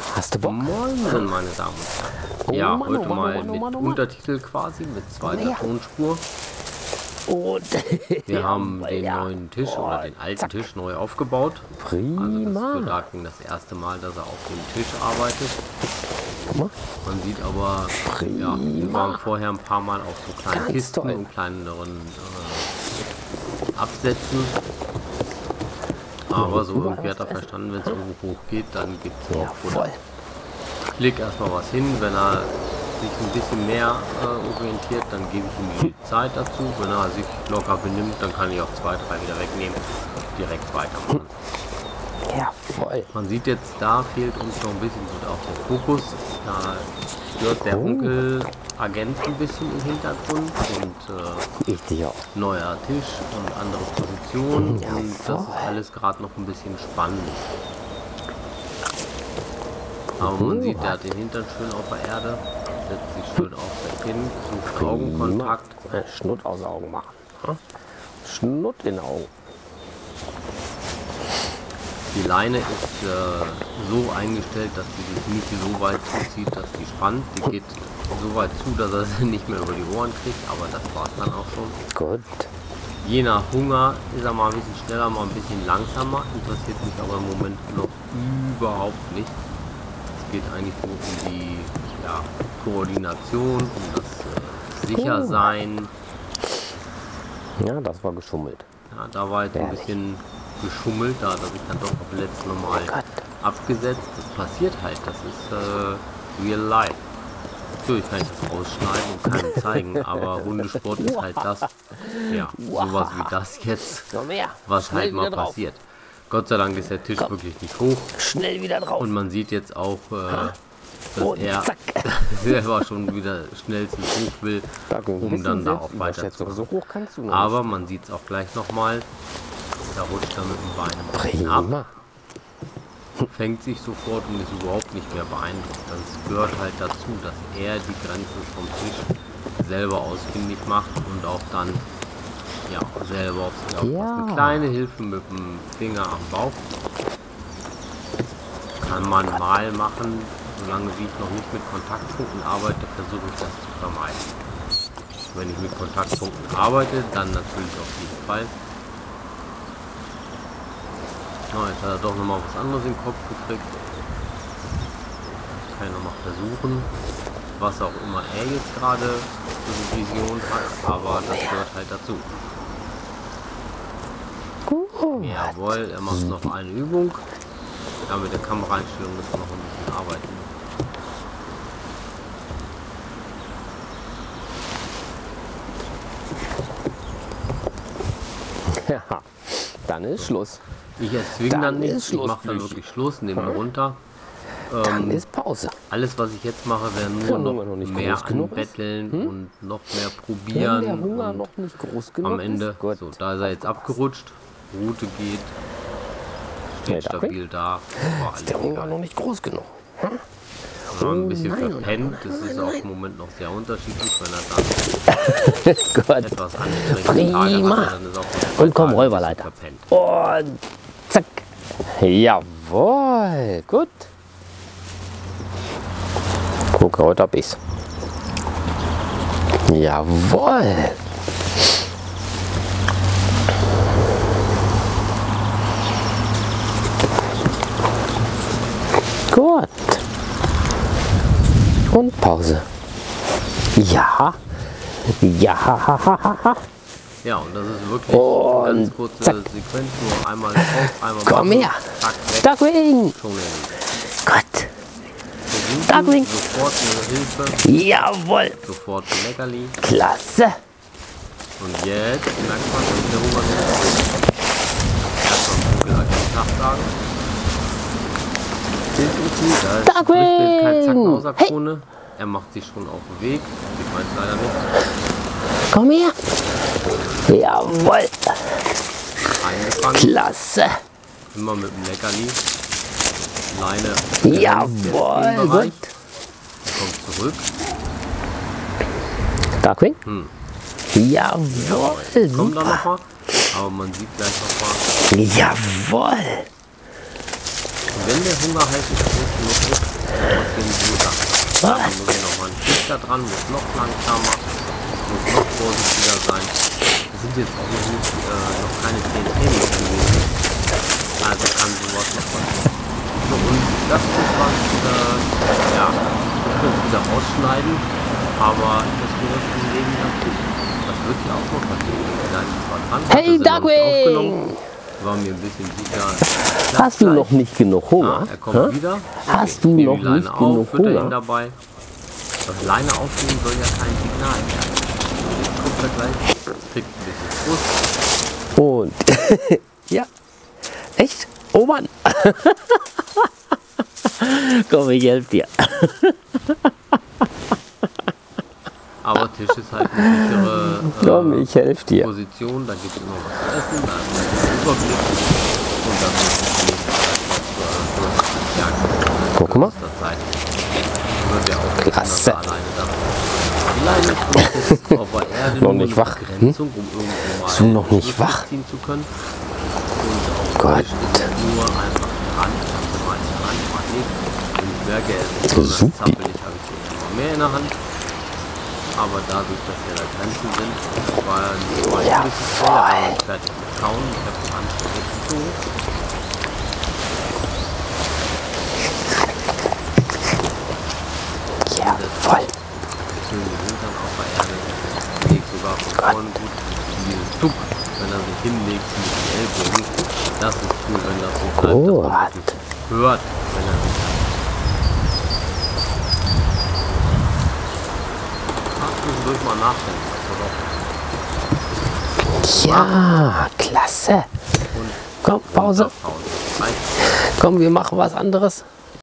Hast du Bock? Moin, meine Damen und Herren. Ja, heute mal mit Untertitel quasi, mit zweiter Tonspur. Und Wir haben den neuen Tisch oder den alten Tisch neu aufgebaut. Prima. Also das ist für Darkwing das erste Mal, dass er auf dem Tisch arbeitet. Man sieht aber, ja, wir waren vorher ein paar Mal auf so kleinen Kisten und kleineren Absätzen. Aber so irgendwie hat er verstanden, wenn es irgendwo hoch geht, dann gibt es auch Futter. Ich leg erstmal was hin, wenn er sich ein bisschen mehr orientiert, dann gebe ich ihm die Zeit dazu. Wenn er sich locker benimmt, dann kann ich auch 2, 3 wieder wegnehmen und direkt weitermachen. Ja, voll. Man sieht jetzt, da fehlt uns noch ein bisschen auch der Fokus. Da stört der Onkel-Agent ein bisschen im Hintergrund und neuer Tisch und andere Positionen. Ja, und das ist alles gerade noch ein bisschen spannend. Aber man sieht, der hat den Hintern schön auf der Erde, setzt sich schön auf hin, sucht Augenkontakt. Schnutt aus den Augen machen. Schnutt in den Augen. Die Leine ist so eingestellt, dass sie sich nicht so weit zuzieht, dass die spannt. Die geht so weit zu, dass er sie nicht mehr über die Ohren kriegt, aber das war es dann auch schon. Gut. Je nach Hunger ist er mal ein bisschen schneller, mal ein bisschen langsamer. Interessiert mich aber im Moment noch überhaupt nicht. Es geht eigentlich nur um die Koordination, um das Sichersein. Ja, das war geschummelt. Ja, da war jetzt ein bisschen geschummelt, da habe ich dann doch auf letztes Mal abgesetzt. Das passiert halt, das ist real life. Natürlich kann ich das rausschneiden und keinem zeigen, aber Hundesport ist halt das, ja, sowas wie das jetzt, was halt mal passiert. Gott sei Dank ist der Tisch wirklich nicht hoch. Schnell wieder drauf. Und man sieht jetzt auch, dass er selber schon wieder schnellstens hoch will, um dann da auch weiterzukommen. Aber man sieht es auch gleich nochmal. Da rutscht er mit dem Bein ein bisschen ab, fängt sich sofort und ist überhaupt nicht mehr beeindruckt. Das gehört halt dazu, dass er die Grenzen vom Tisch selber ausfindig macht und auch dann selber auf sich aufpasst. Eine kleine Hilfe mit dem Finger am Bauch kann man mal machen, solange wie ich noch nicht mit Kontaktpunkten arbeite, versuche ich das zu vermeiden. Wenn ich mit Kontaktpunkten arbeite, dann natürlich auf jeden Fall. Jetzt hat er doch nochmal was anderes im Kopf gekriegt. Kann ich nochmal versuchen, was auch immer er jetzt gerade für eine Vision hat, aber das gehört halt dazu. Jawohl, er macht noch eine Übung. Ja, mit der Kameraeinstellung müssen wir noch ein bisschen arbeiten. Ja, dann ist Schluss. Ich erzwinge dann nichts, ich mache dann wirklich Schluss, nehme runter. Dann ist Pause. Alles, was ich jetzt mache, wäre nur noch mehr anbetteln und noch mehr probieren. Der Hunger noch nicht groß genug am Ende, so, da ist er jetzt abgerutscht, Route geht, steht stabil da. Ist der Hunger noch nicht groß genug? Ein bisschen verpennt, das ist auch im Moment noch sehr unterschiedlich, wenn er dann etwas anstrengende Tage hat, dann ist auch und komm, Räuberleiter. Und zack. Jawohl, gut. Guck, heute hab ich's. Jawohl. Gut. Und Pause. Ja. Ja. Ja, und das ist wirklich eine ganz kurze Sequenz, nur einmal drauf, einmal komm her. Zack, weg. Darkwing. Schon erledigt. Gut. Darkwing. Sofort eine Hilfe. Jawohl. Sofort ein Leckerli. Klasse. Und jetzt merkt man, dass der Hunger nicht erstmal Agent nachfragen. Darkwing. Kein Zacken aus der Krone. Er macht sich schon auf den Weg. Sieht man jetzt leider nicht. Komm her. Jawohl. Eingefangen. Klasse. Immer mit dem Leckerli. Leine. Jawohl. Gut. Kommt zurück. Darkwing. Jawohl. Kommt dann nochmal. Aber man sieht gleich nochmal. Jawohl. Wenn der Hunger halt nicht groß genug ist, Da muss ich nochmal einen Trichter dran, muss noch langsamer, muss noch vorsichtiger sein. Das sind jetzt auch noch keine 10 Trainings gewesen. Also kann sowas noch was. So, und das ist was, ja, ich könnte es wieder rausschneiden, aber das gehört im Leben dazu. Das wird ja auch noch passieren. Da ist zwar dran, hey Darkwing! War mir ein bisschen sicher. Hast du noch nicht genug Hunger? Ja, er kommt wieder. Hast du noch nicht genug Hunger? Dabei. Das Leine aufnehmen soll ja kein Signal werden. Jetzt kommt er gleich, kriegt ein bisschen Frust. Und ja, echt? Oh Mann! Komm, ich helfe dir. Aber Tisch ist halt eine sichere Komm, ich helfe dir. Position. Da gibt es immer was zu essen, da ist ein Überblick. Und dann wird es nicht ja, guck mal. Wird ja auch klasse. Alleine da. Die Leine ist auf der Erde noch nicht wach. Begrenzung, um irgendwo mal bist du noch nicht wach? ziehen zu können. Und Gott. ist nur einfach dran. Und merke, es ist Supi. zappelig, habe ich jetzt immer mehr in der Hand. Aber dadurch, dass wir da Grenzen sind, war ja, ein bisschen schwer, fertig zu schauen. Ich habe die Hand jetzt so. Ja, voll. Schön den Hintern auf der Erde. Legt sogar von vorne gut. Dieses Tuck, wenn er sich hinlegt mit den Ellbogen. Das ist cool, wenn das so bleibt, dass man das hört, wenn er sich durch mal nachdenken. Ja, klasse. Komm, Pause. Komm, wir machen was anderes.